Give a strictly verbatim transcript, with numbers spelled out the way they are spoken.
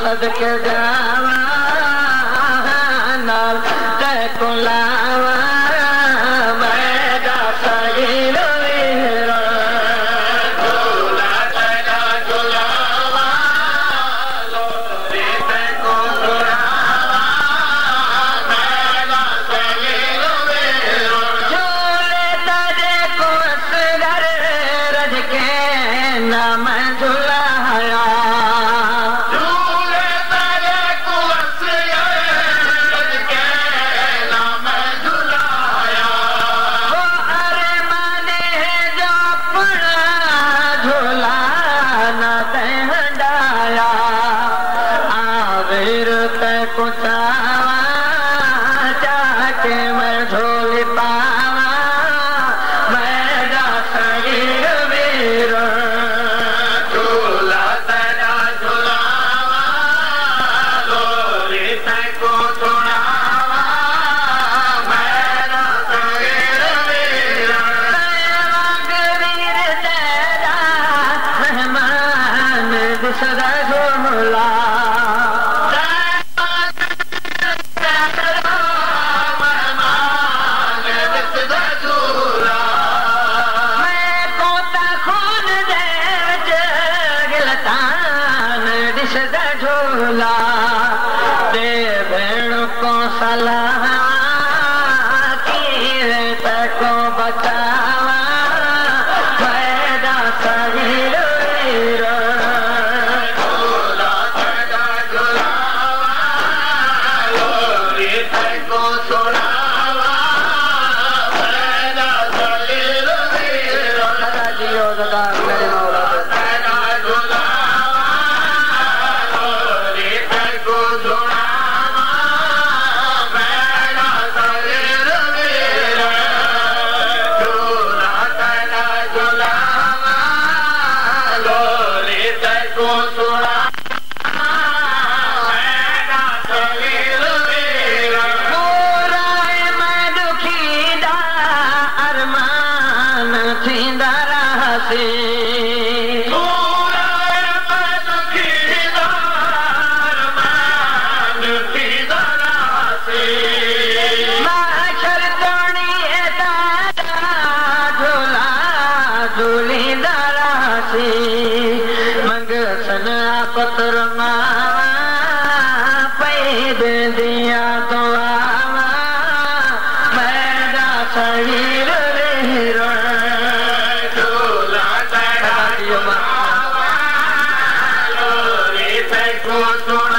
सदके जावा नाल ते को लावा मेरा सगीर वीरा झूला तेरा झूलावा लोरी ते को झूलावा मेरा सगीर वीरा झूले तेरे को असगर रज के नाम झुलाया जाके मैं झोली पावा मेरा सगीर वीर झूला तेरा झुलावा लोरी ते को झुलावा मेरा सगीर वीर वीर तेरा मेहमान दिसदा झूला झूला दे भेड़ को सलाह तीरे तको बचावा मेरा सगीर वीर झूला तेरा झुलावा लोरी तको सुनावा मेरा सगीर वीर सदा जियो सदा मेरे मौला मंगसन पत्र मावा पैद दिया तो आवा मेरा सगीर वीर झूला तेरा झुलावा लोरी ते को